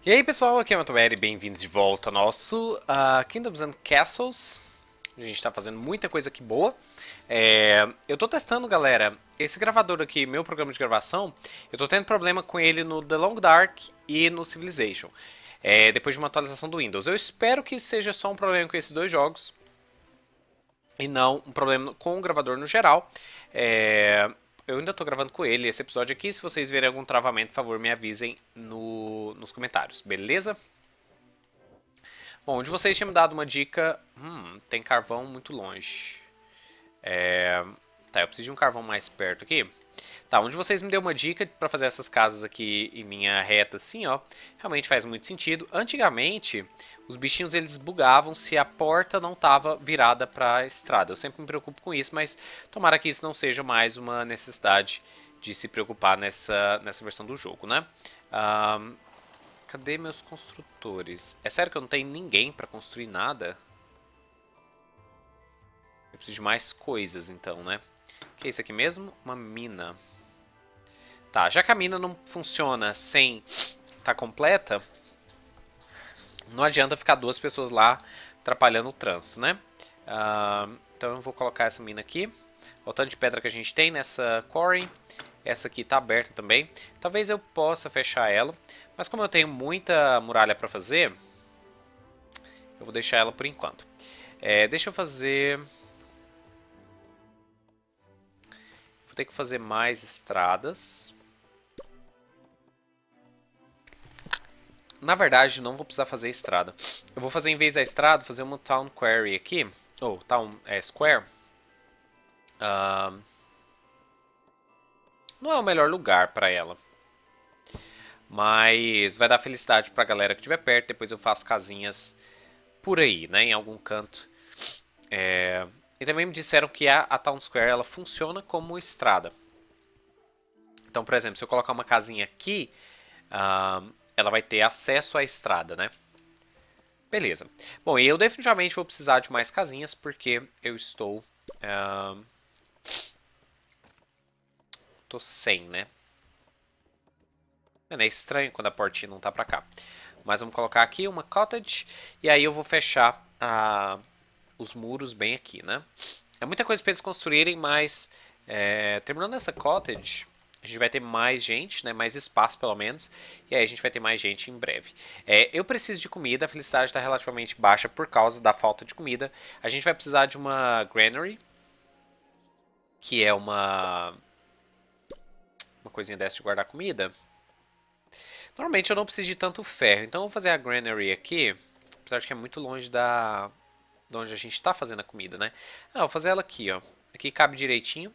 E aí pessoal, aqui é o Matoeri, bem-vindos de volta ao nosso Kingdoms and Castles. A gente está fazendo muita coisa aqui boa. Eu tô testando, galera, esse gravador aqui, meu programa de gravação, eu tô tendo problema com ele no The Long Dark e no Civilization. Depois de uma atualização do Windows. Eu espero que seja só um problema com esses dois jogos e não um problema com o gravador no geral. Eu ainda estou gravando com ele esse episódio aqui. Se vocês verem algum travamento, por favor, me avisem nos comentários, beleza? Bom, onde vocês tinham me dado uma dica. Tem carvão muito longe. Tá, eu preciso de um carvão mais perto aqui. Tá, onde vocês me deu uma dica para fazer essas casas aqui em linha reta assim, ó, realmente faz muito sentido. Antigamente, os bichinhos eles bugavam se a porta não estava virada para a estrada. Eu sempre me preocupo com isso, mas tomara que isso não seja mais uma necessidade de se preocupar nessa versão do jogo, né? Cadê meus construtores? É sério que eu não tenho ninguém para construir nada? Eu preciso de mais coisas então, né? O que é isso aqui mesmo? Uma mina. Tá, já que a mina não funciona sem estar completa, não adianta ficar duas pessoas lá atrapalhando o trânsito, né? Então eu vou colocar essa mina aqui. O tanto de pedra que a gente tem nessa quarry. Essa aqui está aberta também. Talvez eu possa fechar ela. Mas como eu tenho muita muralha para fazer, eu vou deixar ela por enquanto. Deixa eu fazer... Vou ter que fazer mais estradas. Na verdade, não vou precisar fazer estrada. Eu vou fazer, em vez da estrada, fazer uma Town Quarry aqui. Ou Town Square. Não é o melhor lugar para ela. Mas vai dar felicidade para a galera que estiver perto. Depois eu faço casinhas por aí, né? Em algum canto. E também me disseram que a Town Square ela funciona como estrada. Então, por exemplo, se eu colocar uma casinha aqui, ela vai ter acesso à estrada, né? Beleza. Bom, e eu definitivamente vou precisar de mais casinhas porque eu estou... tô sem, né? É estranho quando a portinha não tá pra cá. Mas vamos colocar aqui uma cottage e aí eu vou fechar os muros bem aqui, né? É muita coisa para eles construírem, mas terminando essa cottage, a gente vai ter mais gente, né? Mais espaço pelo menos. E aí a gente vai ter mais gente em breve. Eu preciso de comida, a felicidade está relativamente baixa por causa da falta de comida. A gente vai precisar de uma granary, que é uma coisinha dessa de guardar comida. Normalmente eu não preciso de tanto ferro, então eu vou fazer a granary aqui, apesar de que é muito longe de onde a gente está fazendo a comida, né? Vou fazer ela aqui, ó. Aqui cabe direitinho.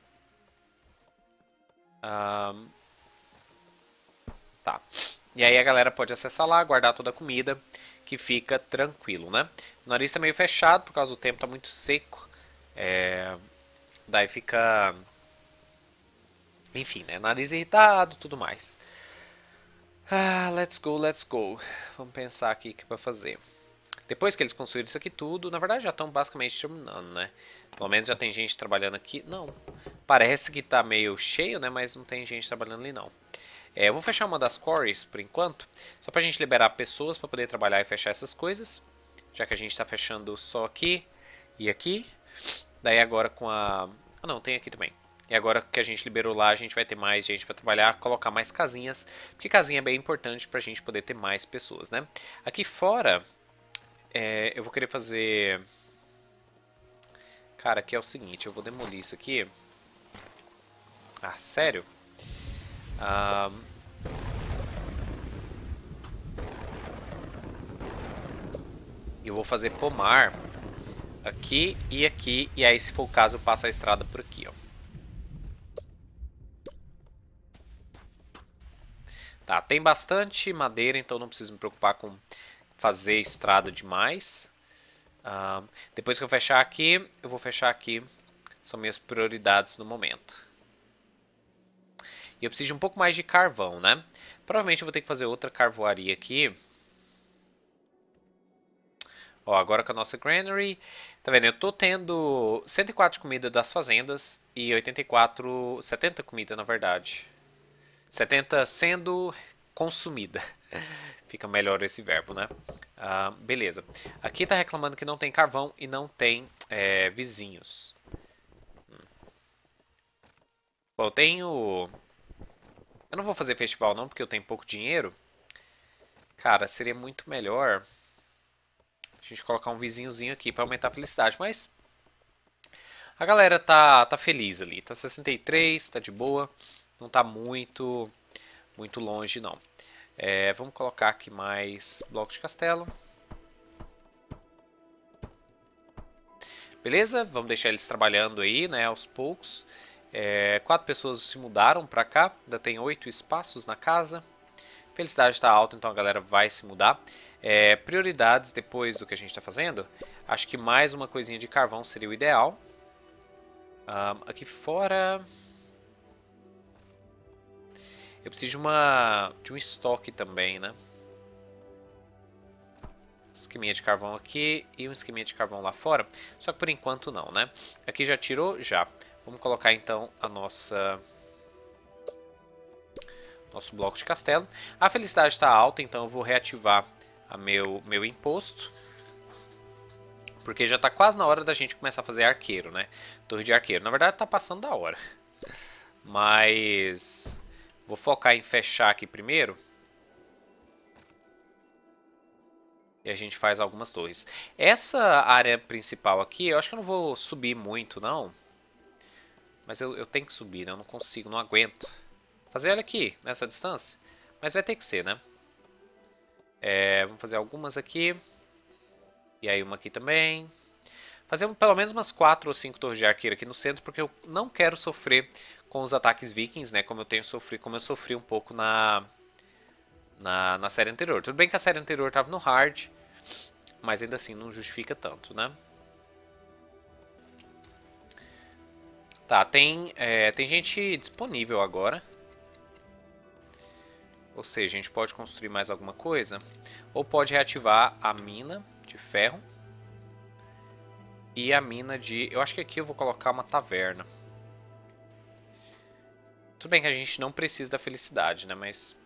Tá. E aí a galera pode acessar lá, guardar toda a comida, que fica tranquilo, né? O nariz tá meio fechado, por causa do tempo tá muito seco. Daí fica... Enfim, né? Nariz irritado, tudo mais. Let's go, let's go. Vamos pensar aqui o que vai fazer. Depois que eles construíram isso aqui tudo, na verdade já estão basicamente terminando, né? Pelo menos já tem gente trabalhando aqui. Não, parece que tá meio cheio, né? Mas não tem gente trabalhando ali não. Eu vou fechar uma das quarries por enquanto, só pra gente liberar pessoas pra poder trabalhar e fechar essas coisas. Já que a gente tá fechando só aqui e aqui. Daí agora com a... não, tem aqui também. E agora que a gente liberou lá, a gente vai ter mais gente para trabalhar, colocar mais casinhas, porque casinha é bem importante para a gente poder ter mais pessoas, né? Aqui fora, eu vou querer fazer... Cara, aqui é o seguinte, eu vou demolir isso aqui. Sério? Eu vou fazer pomar aqui, e aí se for o caso eu passo a estrada por aqui, ó. Tá, tem bastante madeira, então não preciso me preocupar com fazer estrada demais. Depois que eu fechar aqui, eu vou fechar aqui. São minhas prioridades no momento. E eu preciso de um pouco mais de carvão, né? Provavelmente eu vou ter que fazer outra carvoaria aqui. Ó, agora com a nossa granary. Tá vendo? Eu tô tendo 104 de comida das fazendas e 84... 70 comida, na verdade. 70 sendo consumida. Fica melhor esse verbo, né? Beleza. Aqui tá reclamando que não tem carvão e não tem vizinhos. Bom, eu tenho... Eu não vou fazer festival não, porque eu tenho pouco dinheiro. Cara, seria muito melhor a gente colocar um vizinhozinho aqui pra aumentar a felicidade, mas... A galera tá feliz ali. Tá 63, tá de boa. Não tá muito longe, não. Vamos colocar aqui mais blocos de castelo. Beleza? Vamos deixar eles trabalhando aí, né, aos poucos. 4 pessoas se mudaram pra cá. Ainda tem 8 espaços na casa. Felicidade está alta, então a galera vai se mudar. Prioridades depois do que a gente está fazendo. Acho que mais uma coisinha de carvão seria o ideal. Aqui fora... Eu preciso de um estoque também, né? Esqueminha de carvão aqui e um esqueminha de carvão lá fora. Só que por enquanto não, né? Aqui já tirou? Já. Vamos colocar então a nosso bloco de castelo. A felicidade está alta, então eu vou reativar meu imposto. Porque já está quase na hora da gente começar a fazer arqueiro, né? Torre de arqueiro. Na verdade está passando da hora. Mas... Vou focar em fechar aqui primeiro. E a gente faz algumas torres. Essa área principal aqui, eu acho que eu não vou subir muito, não. Mas eu tenho que subir, né? Eu não consigo, não aguento. Fazer ela aqui, nessa distância. Mas vai ter que ser, né? Vamos fazer algumas aqui. E aí uma aqui também. Fazer pelo menos umas 4 ou 5 torres de arqueiro aqui no centro, porque eu não quero sofrer com os ataques vikings, né? Como eu sofri um pouco na série anterior. Tudo bem que a série anterior estava no hard, mas ainda assim não justifica tanto, né? Tá, tem gente disponível agora. Ou seja, a gente pode construir mais alguma coisa. Ou pode reativar a mina de ferro. E a mina de... Eu acho que aqui eu vou colocar uma taverna. Tudo bem que a gente não precisa da felicidade, né? Mas...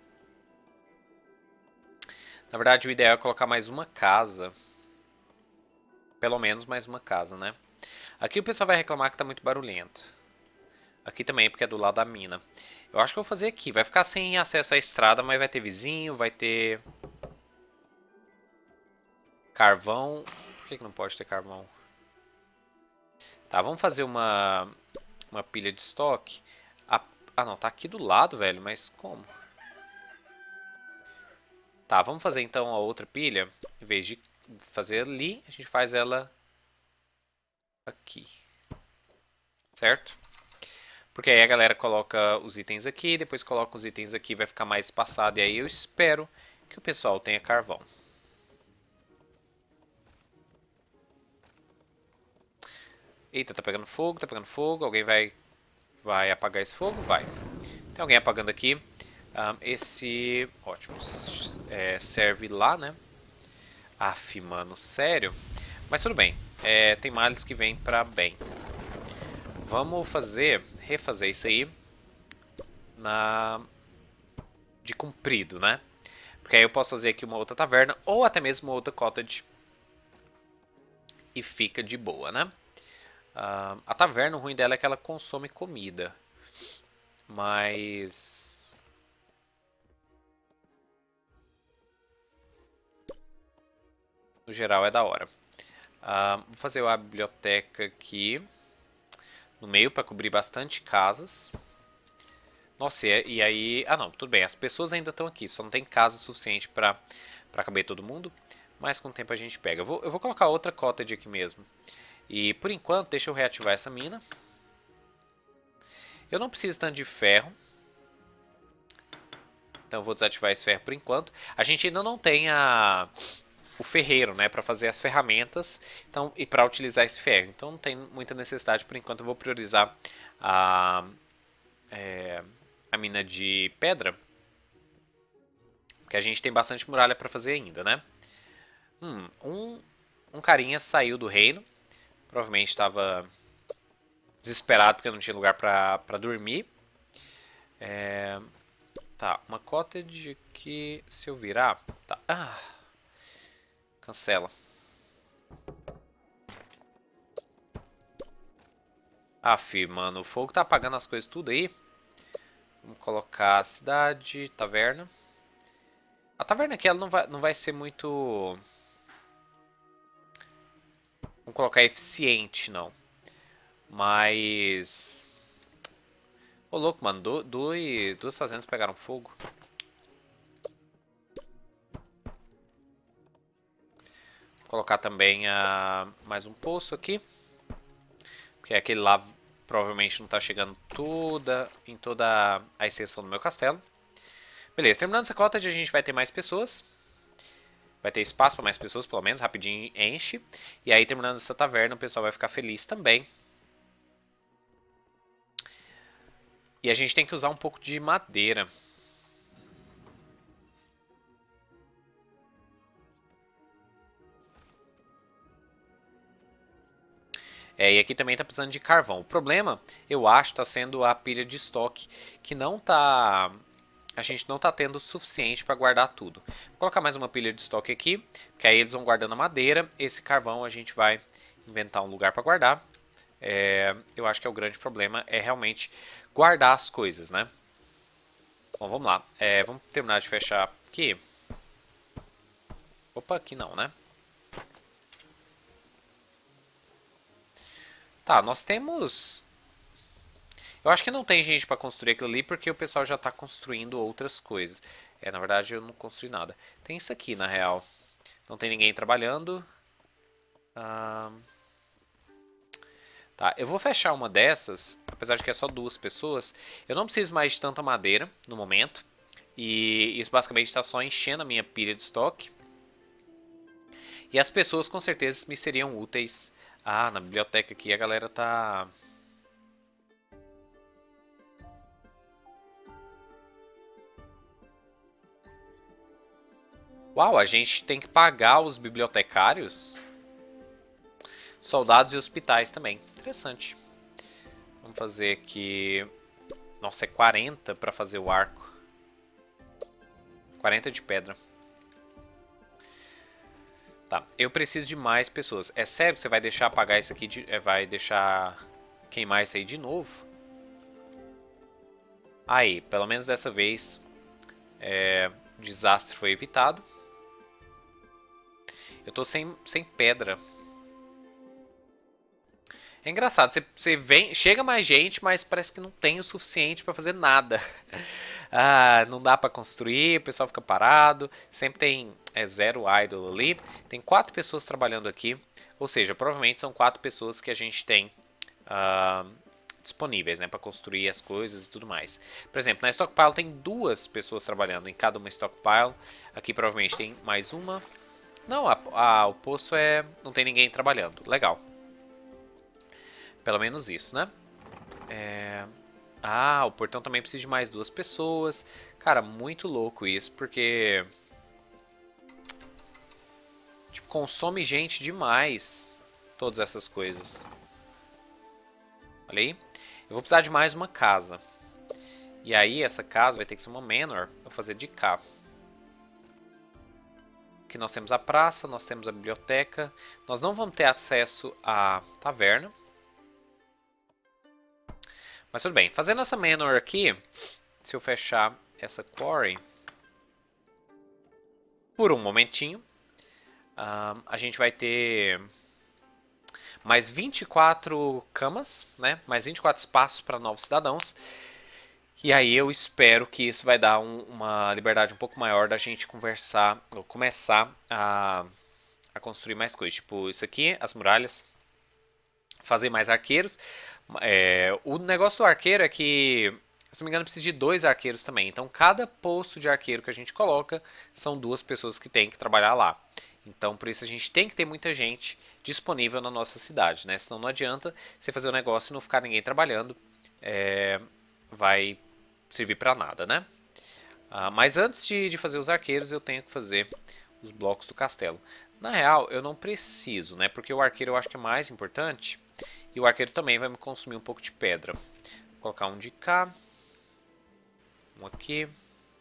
Na verdade, o ideal é colocar mais uma casa. Pelo menos mais uma casa, né? Aqui o pessoal vai reclamar que tá muito barulhento. Aqui também, porque é do lado da mina. Eu acho que eu vou fazer aqui. Vai ficar sem acesso à estrada, mas vai ter vizinho, vai ter... Carvão. Por que não pode ter carvão? Tá, vamos fazer uma pilha de estoque. Não, tá aqui do lado, velho, mas como? Tá, vamos fazer então a outra pilha. Em vez de fazer ali, a gente faz ela aqui. Certo? Porque aí a galera coloca os itens aqui, depois coloca os itens aqui, vai ficar mais espaçado. E aí eu espero que o pessoal tenha carvão. Eita, tá pegando fogo, tá pegando fogo. Alguém vai apagar esse fogo? Vai. Tem alguém apagando aqui. Esse... Ótimo. Serve lá, né? Aff, mano, sério? Mas tudo bem. Tem males que vêm pra bem. Vamos refazer isso aí de comprido, né? Porque aí eu posso fazer aqui uma outra taverna ou até mesmo uma outra cottage. E fica de boa, né? A taverna, o ruim dela é que ela consome comida. Mas... no geral é da hora. Vou fazer a biblioteca aqui no meio para cobrir bastante casas. Nossa, e aí... Ah não, tudo bem. As pessoas ainda estão aqui. Só não tem casa suficiente para caber todo mundo. Mas com o tempo a gente pega. Eu vou colocar outra cottage aqui mesmo. E por enquanto, deixa eu reativar essa mina. Eu não preciso tanto de ferro. Então eu vou desativar esse ferro por enquanto. A gente ainda não tem o ferreiro, né, para fazer as ferramentas, então, e para utilizar esse ferro. Então não tem muita necessidade por enquanto. Eu vou priorizar a mina de pedra, porque a gente tem bastante muralha para fazer ainda, né? Um carinha saiu do reino, provavelmente estava desesperado porque não tinha lugar para dormir. Tá, uma cottage aqui, se eu virar... Tá, cancela. Mano, o fogo tá apagando as coisas tudo aí. Vamos colocar cidade, taverna. A taverna aqui ela não vai ser muito... Vamos colocar eficiente, não. Mas... Ô, louco, mano. Duas fazendas pegaram fogo. Vou colocar também mais um poço aqui. Porque aquele lá provavelmente não tá chegando em toda a extensão do meu castelo. Beleza, terminando essa cottage a gente vai ter mais pessoas. Vai ter espaço para mais pessoas, pelo menos, rapidinho enche. E aí, terminando essa taverna, o pessoal vai ficar feliz também. E a gente tem que usar um pouco de madeira. E aqui também está precisando de carvão. O problema, eu acho, está sendo a pilha de estoque, que não tá... A gente não está tendo o suficiente para guardar tudo. Vou colocar mais uma pilha de estoque aqui, que aí eles vão guardando a madeira. Esse carvão a gente vai inventar um lugar para guardar. Eu acho que é o grande problema, é realmente guardar as coisas, né? Bom, vamos lá. Vamos terminar de fechar aqui. Opa, aqui não, né? Tá, nós temos... Eu acho que não tem gente para construir aquilo ali porque o pessoal já está construindo outras coisas. Na verdade eu não construí nada. Tem isso aqui, na real. Não tem ninguém trabalhando. Tá, eu vou fechar uma dessas, apesar de que é só 2 pessoas. Eu não preciso mais de tanta madeira no momento. E isso basicamente está só enchendo a minha pilha de estoque. E as pessoas com certeza me seriam úteis. Na biblioteca aqui a galera tá... Uau, a gente tem que pagar os bibliotecários? Soldados e hospitais também. Interessante. Vamos fazer aqui... Nossa, é 40 para fazer o arco. 40 de pedra. Tá, eu preciso de mais pessoas. É sério que você vai deixar apagar isso aqui? Vai deixar queimar isso aí de novo? Aí, pelo menos dessa vez, o desastre foi evitado. Eu tô sem pedra. É engraçado, você vem, chega mais gente, mas parece que não tem o suficiente para fazer nada. Não dá para construir, o pessoal fica parado, sempre tem zero idle ali. Tem 4 pessoas trabalhando aqui, ou seja, provavelmente são 4 pessoas que a gente tem disponíveis, né, para construir as coisas e tudo mais. Por exemplo, na stockpile tem 2 pessoas trabalhando em cada uma stockpile. Aqui provavelmente tem mais uma. Não, o poço não tem ninguém trabalhando. Legal. Pelo menos isso, né? O portão também precisa de mais 2 pessoas. Cara, muito louco isso, porque... Tipo, consome gente demais todas essas coisas. Olha aí. Eu vou precisar de mais uma casa. E aí, essa casa vai ter que ser uma manor. Vou fazer de cá. Aqui nós temos a praça, nós temos a biblioteca. Nós não vamos ter acesso à taverna. Mas tudo bem. Fazendo essa manor aqui, se eu fechar essa quarry por um momentinho, a gente vai ter mais 24 camas, né? Mais 24 espaços para novos cidadãos. E aí eu espero que isso vai dar uma liberdade um pouco maior da gente conversar, ou começar a construir mais coisas. Tipo, isso aqui, as muralhas, fazer mais arqueiros. O negócio do arqueiro é que, se não me engano, precisa de 2 arqueiros também. Então, cada posto de arqueiro que a gente coloca, são 2 pessoas que têm que trabalhar lá. Então, por isso a gente tem que ter muita gente disponível na nossa cidade, né? Senão não adianta você fazer o negócio e não ficar ninguém trabalhando. Vai servir para nada, né? Mas antes de fazer os arqueiros, eu tenho que fazer os blocos do castelo. Na real, eu não preciso, né? Porque o arqueiro eu acho que é mais importante. E o arqueiro também vai me consumir um pouco de pedra. Vou colocar um de cá. Um aqui.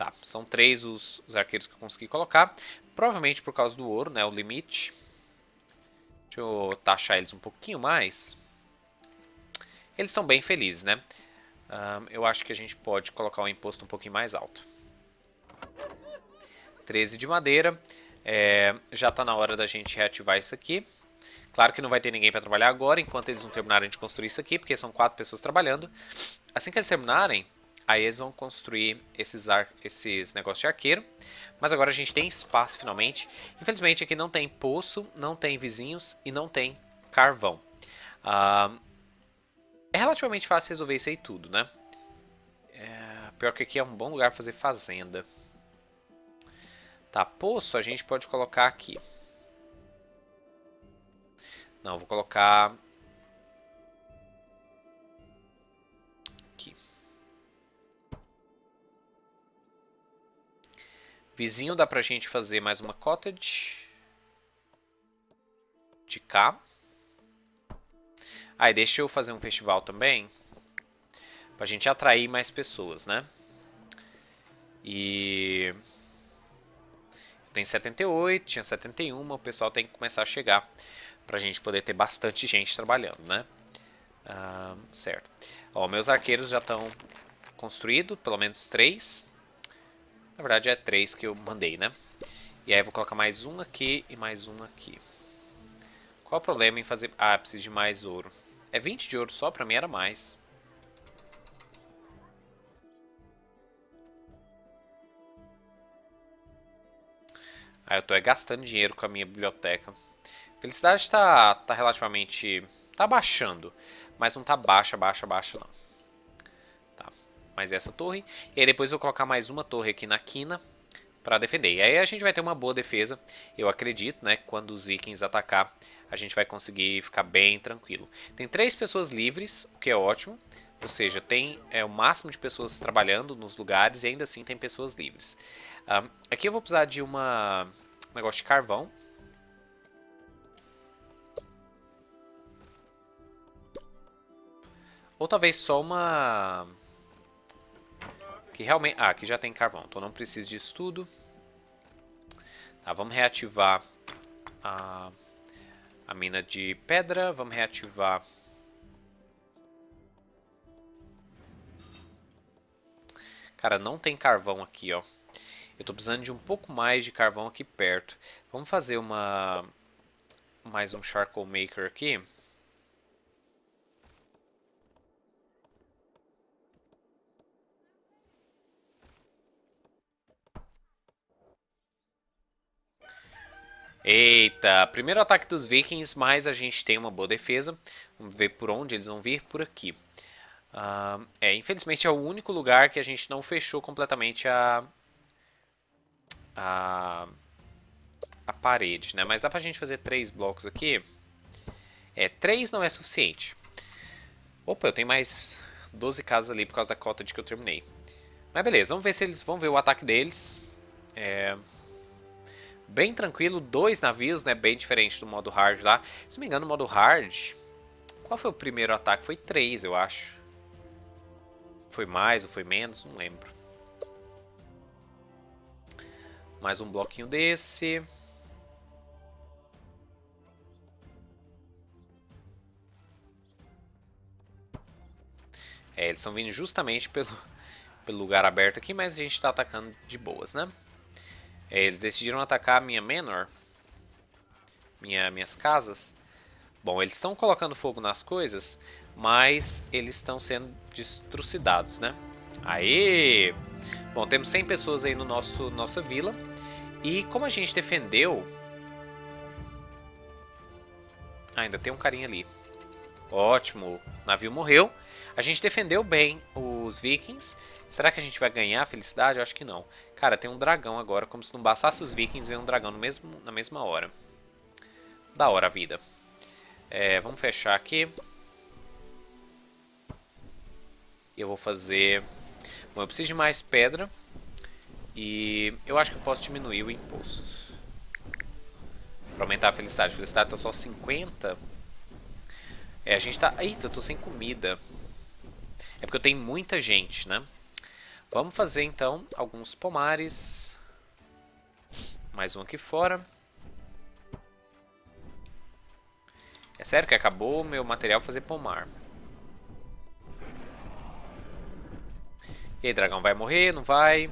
Tá, são 3 os arqueiros que eu consegui colocar. Provavelmente por causa do ouro, né? O limite. Deixa eu taxar eles um pouquinho mais. Eles são bem felizes, né? Eu acho que a gente pode colocar um imposto um pouquinho mais alto. 13 de madeira. Já está na hora da gente reativar isso aqui. Claro que não vai ter ninguém para trabalhar agora, enquanto eles não terminarem de construir isso aqui, porque são 4 pessoas trabalhando. Assim que eles terminarem, aí eles vão construir esses negócios de arqueiro. Mas agora a gente tem espaço finalmente. Infelizmente aqui não tem poço, não tem vizinhos e não tem carvão. É relativamente fácil resolver isso aí tudo, né? Pior que aqui é um bom lugar para fazer fazenda. Tá, poço a gente pode colocar aqui. Não, vou colocar aqui. Vizinho dá pra gente fazer mais uma cottage. De cá. Aí deixa eu fazer um festival também. Pra gente atrair mais pessoas, né? E... tem 78, tinha 71, o pessoal tem que começar a chegar. Pra gente poder ter bastante gente trabalhando, né? Certo. Ó, meus arqueiros já estão construídos, pelo menos 3. Na verdade é 3 que eu mandei, né? E aí eu vou colocar mais um aqui e mais um aqui. Qual o problema em fazer... preciso de mais ouro. É 20 de ouro só? Pra mim era mais. Eu tô gastando dinheiro com a minha biblioteca. Felicidade tá relativamente... tá baixando. Mas não tá baixa não. Tá. Mais essa torre. E aí depois eu vou colocar mais uma torre aqui na quina pra defender. E aí a gente vai ter uma boa defesa. Eu acredito, né? Que quando os vikings atacar, a gente vai conseguir ficar bem tranquilo. Tem 3 pessoas livres, o que é ótimo. Ou seja, tem o máximo de pessoas trabalhando nos lugares e ainda assim tem pessoas livres. Aqui eu vou precisar de um negócio de carvão. Ou talvez só uma... que realmente... aqui já tem carvão, então não preciso disso tudo. Tá, vamos reativar a mina de pedra. Vamos reativar... Cara, não tem carvão aqui, ó. Eu tô precisando de um pouco mais de carvão aqui perto. Vamos fazer mais um charcoal maker aqui. Eita, primeiro ataque dos vikings, mas a gente tem uma boa defesa. Vamos ver por onde eles vão vir, por aqui. Infelizmente é o único lugar que a gente não fechou completamente a parede, né? Mas dá pra gente fazer 3 blocos aqui. 3 não é suficiente. Opa, eu tenho mais 12 casas ali por causa da cota de que eu terminei. Mas beleza, vamos ver se eles vão ver o ataque deles. Bem tranquilo, 2 navios, né? Bem diferente do modo hard lá. Se não me engano, no modo hard... qual foi o primeiro ataque? Foi 3, eu acho. Foi mais ou foi menos? Não lembro. Mais um bloquinho desse. Eles estão vindo justamente pelo lugar aberto aqui, mas a gente está atacando de boas, né? Eles decidiram atacar a minha manor. Minhas casas. Bom, eles estão colocando fogo nas coisas, mas eles estão sendo destrucidados, né? Aê! Bom, temos 100 pessoas aí no nossa vila. E como a gente defendeu... ainda tem um carinha ali. Ótimo, o navio morreu. A gente defendeu bem os vikings. Será que a gente vai ganhar a felicidade? Eu acho que não. Cara, tem um dragão agora. Como se não bastasse os vikings, vem um dragão na mesma hora. Da hora a vida. Vamos fechar aqui. Eu vou fazer... bom, eu preciso de mais pedra. E eu acho que eu posso diminuir o imposto. Pra aumentar a felicidade. A felicidade tá só 50. A gente tá... eita, eu tô sem comida. É porque eu tenho muita gente, né? Vamos fazer então alguns pomares. Mais um aqui fora. É sério que acabou o meu material pra fazer pomar. E aí, dragão, vai morrer? Não vai?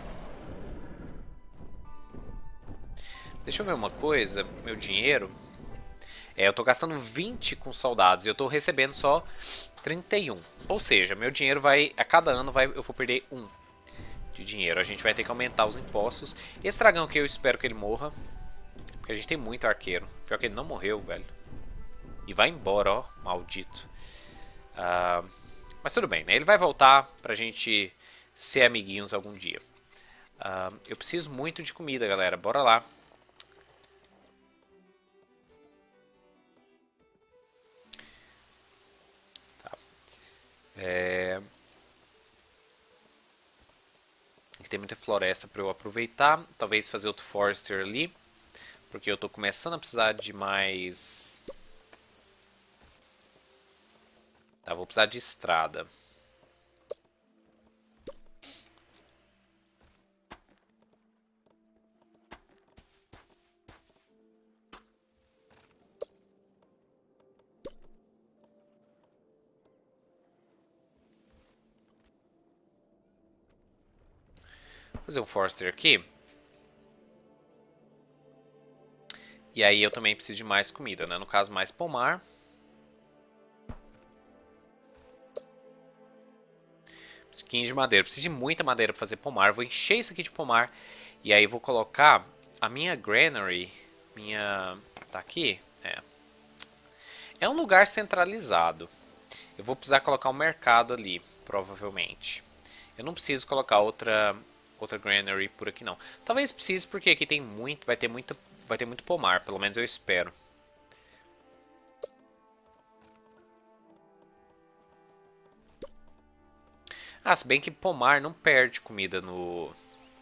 Deixa eu ver uma coisa. Meu dinheiro. Eu tô gastando 20 com soldados e eu tô recebendo só 31. Ou seja, meu dinheiro vai... A cada ano eu vou perder 1 de dinheiro. A gente vai ter que aumentar os impostos. Esse dragão aqui eu espero que ele morra. Porque a gente tem muito arqueiro. Pior que ele não morreu, velho. E vai embora, ó. Maldito. Mas tudo bem, né? Ele vai voltar pra gente ser amiguinhos algum dia. Eu preciso muito de comida, galera. Bora lá. Tá. Aqui tem muita floresta pra eu aproveitar. Talvez fazer outro forester ali. Porque eu tô começando a precisar de mais... Tá, vou precisar de estrada. Vou fazer um forester aqui. E aí eu também preciso de mais comida, né? No caso, mais pomar. Preciso de 15 de madeira. Preciso de muita madeira para fazer pomar. Vou encher isso aqui de pomar. E aí vou colocar a minha granary. Tá aqui? É um lugar centralizado. Eu vou precisar colocar um mercado ali, provavelmente. Eu não preciso colocar outra granary por aqui não. Talvez precise porque aqui tem muito, vai ter muito pomar, pelo menos eu espero. Se bem que pomar não perde comida no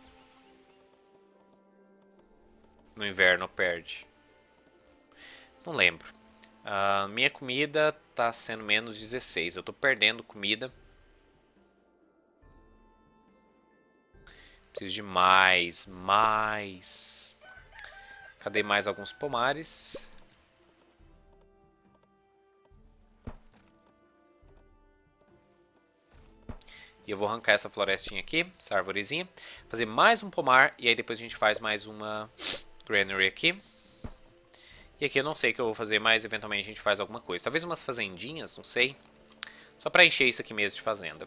inverno, perde. Não lembro. Minha comida tá sendo menos 16. Eu tô perdendo comida. Preciso de mais. Cadê mais alguns pomares? E eu vou arrancar essa florestinha aqui, essa arvorezinha. Fazer mais um pomar e aí depois a gente faz mais uma granary aqui. E aqui eu não sei o que eu vou fazer, mas eventualmente a gente faz alguma coisa. Talvez umas fazendinhas, não sei. Só pra encher isso aqui mesmo de fazenda.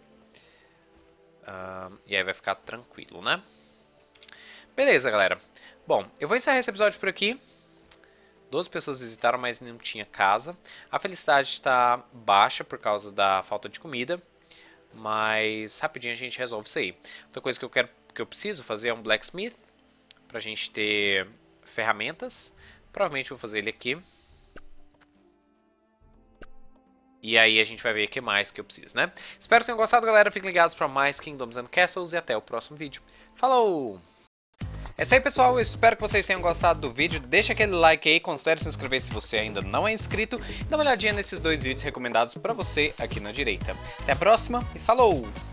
E aí vai ficar tranquilo, né? Beleza, galera. Bom, eu vou encerrar esse episódio por aqui. 12 pessoas visitaram, mas não tinha casa. A felicidade está baixa por causa da falta de comida. Mas rapidinho a gente resolve isso aí. Outra coisa que eu preciso fazer é um blacksmith. Pra gente ter ferramentas. Provavelmente vou fazer ele aqui. E aí a gente vai ver o que mais que eu preciso, né? Espero que tenham gostado, galera. Fiquem ligados para mais Kingdoms and Castles e até o próximo vídeo. Falou! É isso aí, pessoal. Eu espero que vocês tenham gostado do vídeo. Deixa aquele like aí, considere se inscrever se você ainda não é inscrito. Dá uma olhadinha nesses 2 vídeos recomendados para você aqui na direita. Até a próxima e falou!